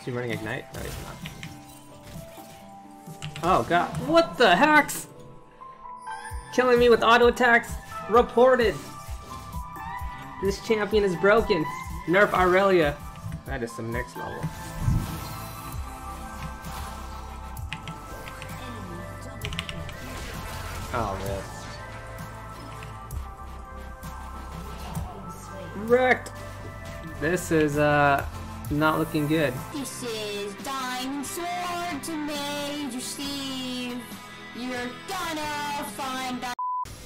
Is he running Ignite? No, he's not. Oh god. What the hex? Killing me with auto attacks. Reported. This champion is broken. Nerf Aurelia. That is some next level. Oh man. Wrecked. This is not looking good. This is Diamond Sword to Major Steve. You're gonna find that.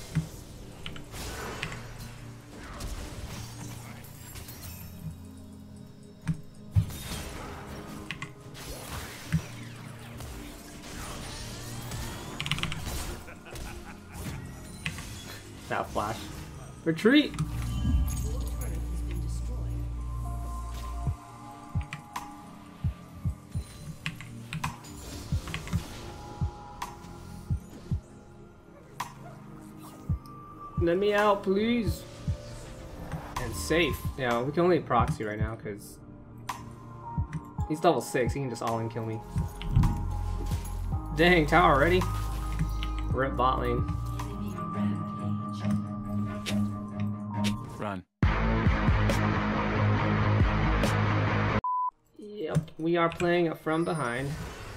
That flash. Retreat! Let me out, please. And safe. Yeah, we can only proxy right now because he's level 6. He can just all-in kill me. Dang, tower ready. Rip bot lane. Run. Yep, we are playing from behind.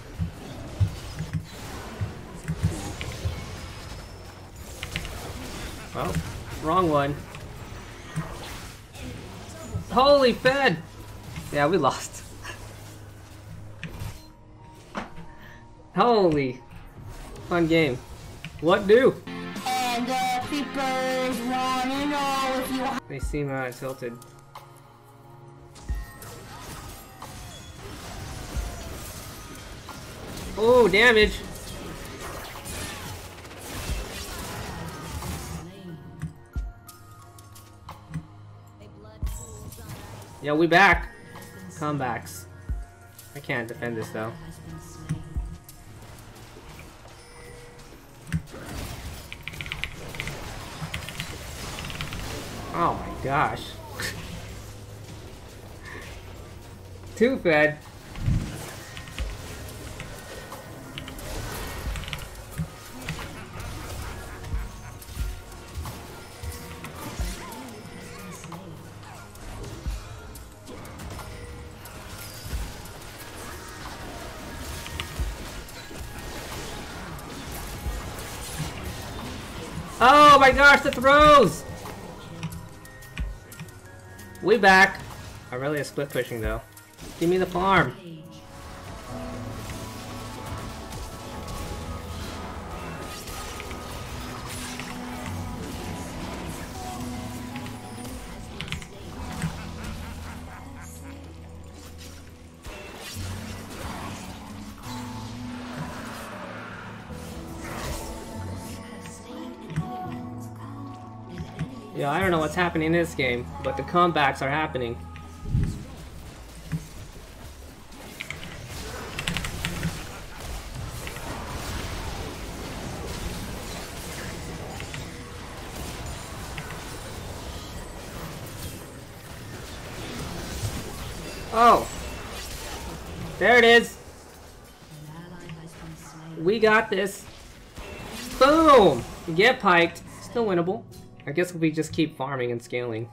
Well, wrong one. Holy fed! Yeah, we lost. Holy. Fun game. What do? And the creepers wanna know if you. They seem tilted. Oh, damage! Yo, we back! Comebacks. I can't defend this though. Oh my gosh. Two fed. Oh my gosh, the throws! We back. Aurelia split pushing though. Give me the farm. Yeah, I don't know what's happening in this game, but the comebacks are happening. Oh! There it is! We got this! Boom! Get piked. Still winnable. I guess we just keep farming and scaling.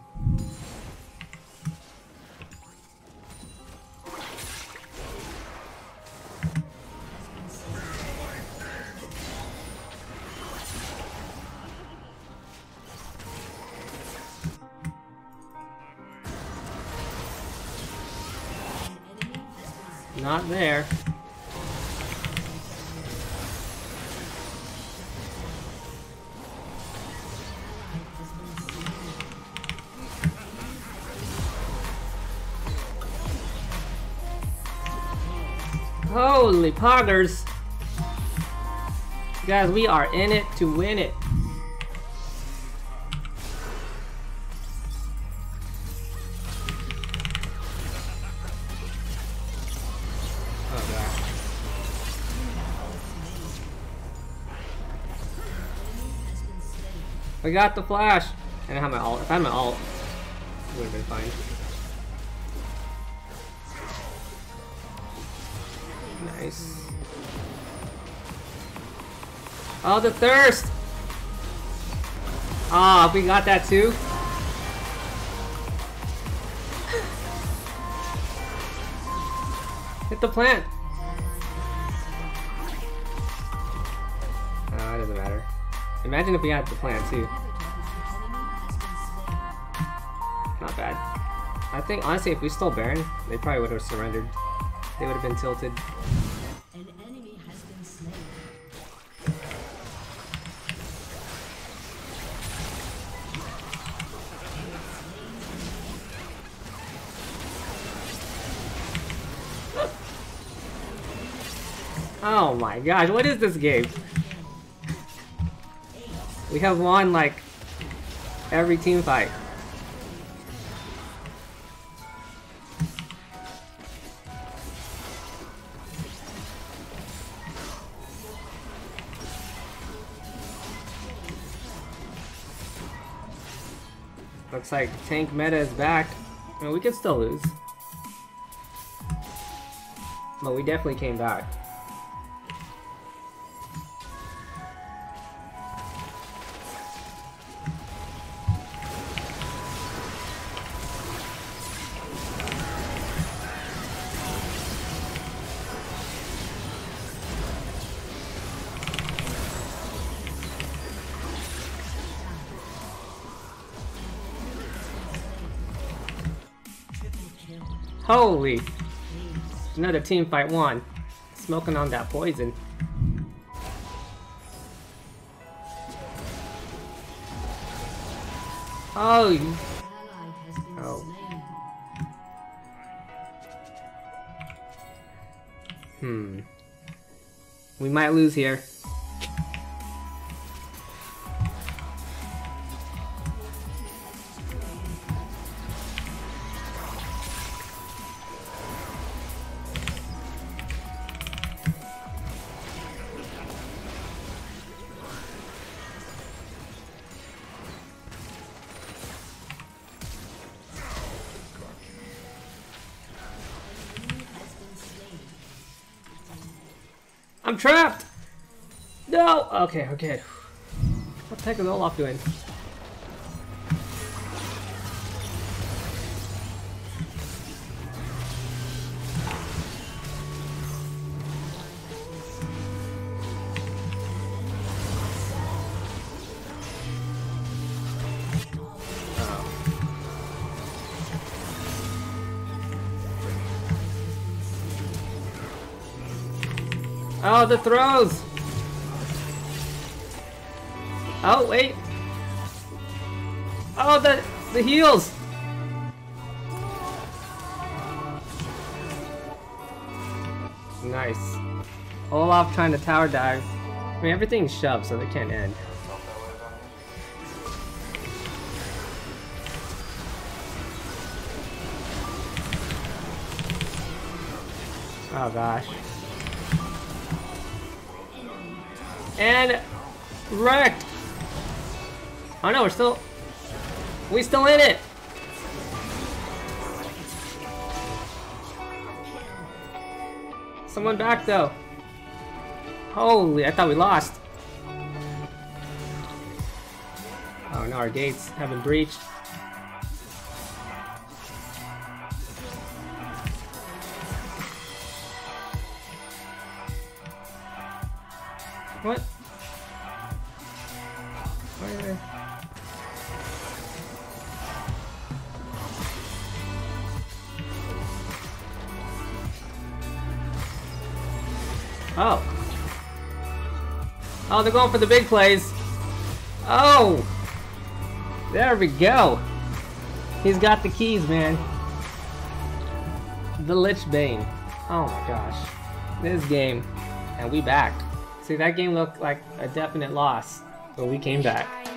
Not there. Holy poggers! Guys, we are in it to win it. Oh god. I got the flash! And I have my ult. If I had my ult, it would have been fine. Nice. Oh, the thirst! Ah, we got that too. Hit the plant. Ah, it doesn't matter. Imagine if we had the plant too. Not bad. I think honestly, if we stole Baron, they probably would have surrendered. They would have been tilted. An enemy has been slain. Oh my gosh, what is this game? We have won like every team fight. Looks like tank meta is back. I mean, we could still lose. But we definitely came back. Holy! Another team fight won. Smoking on that poison. Oh! Ally has been Oh. slain. We might lose here. I'm trapped! No! Okay, okay. What the heck is Olaf doing? Oh, the throws! Oh, wait! Oh, the heals! Nice. Olaf trying to tower dive. I mean, everything's shoved, so they can't end. Oh gosh. And wrecked. Oh no, we still in it. Someone back though. Holy, I thought we lost. Oh no, our gates have been breached. What? Where? Oh. Oh, they're going for the big plays. Oh! There we go. He's got the keys, man. The Lich Bane. Oh my gosh. This game. And we back. See, that game looked like a definite loss, but we came back.